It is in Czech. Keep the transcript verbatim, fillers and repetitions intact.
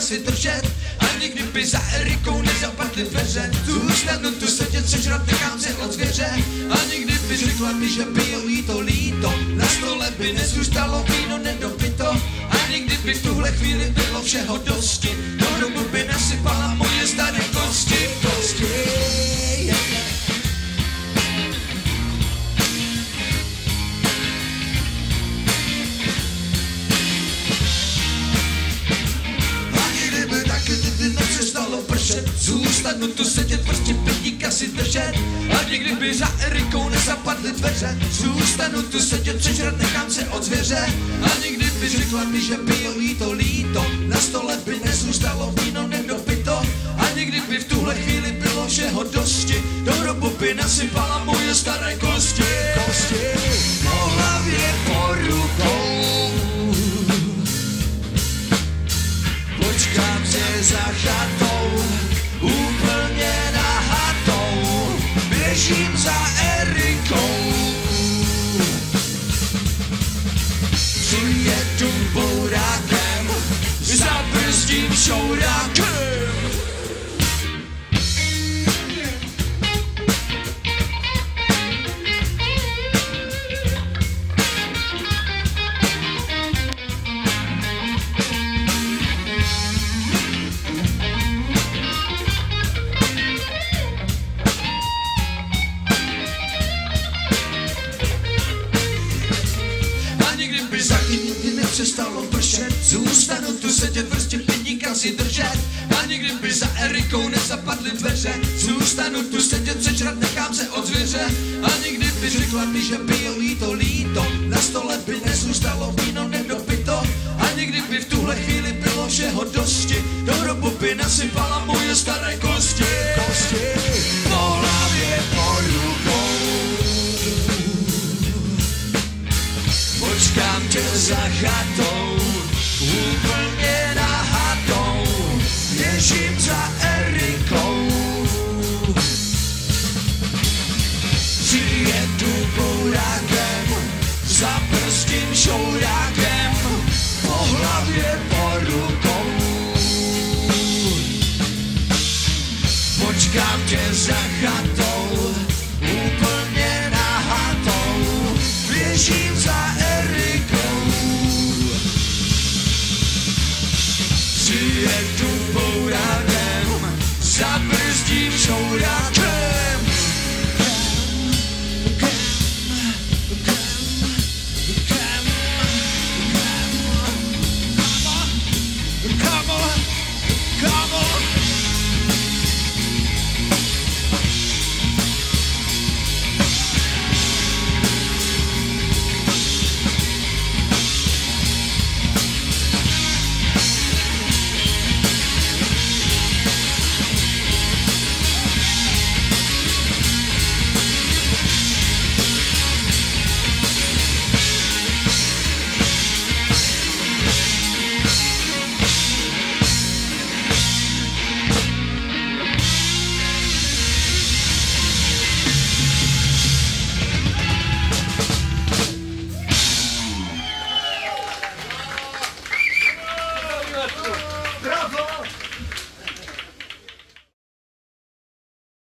si držet. Ani kdyby za Erikou nezapadly dveře, zůstanu tu sedět, sežrat nechám se od zvěře. Ani kdyby řekla mi, že by jí to líto, na stole by nezůstalo víno nedopito. Ani kdyby v tuhle chvíli bylo všeho dosti, do hrobu by nasypala moje staré kosti. Kosti, yeah. Nepřestalo pršet, zůstanu tu sedět, prostě pětníka si držet. A někdy by za Erikou nezapadly dveře, zůstanu tu sedět, přežrat nechám se od zvěře. A někdy by řekla mi, že by jí to líto, na stole by nezůstalo víno nedopito. A někdy by v tuhle chvíli bylo všeho dosti, do hrobu by nasypala moje staré kosti. Kosti po hlavě, po rukou, počkám tě za chatou, úplně nahatou, běžím za Erikou. Přijedu bourákem, zabrzdím šourákem. Přestalo pršet, zůstanu tu sedět, prostě pětníka si držet. A nikdy by za Erikou nezapadly dveře, zůstanu tu sedět, přečrat nechám se od zvěře. A nikdy by řekla mi, že by jí to líto, na stole by nezůstalo víno nedopito. A nikdy by v tuhle chvíli bylo všeho dosti, do hrobu by nasypala moje staré kosti. Kosti po hlavě, po rukou, počkám tě za chatou, úplně nahatou, běžím za Erikou. Přijedu bourákem, zabrzdím šourákem, po hlavě, po rukou. Počkám tě za chatou, úplně nahatou, běžím za Erikou. Přijedu bourákem, zabrzdím šourákem.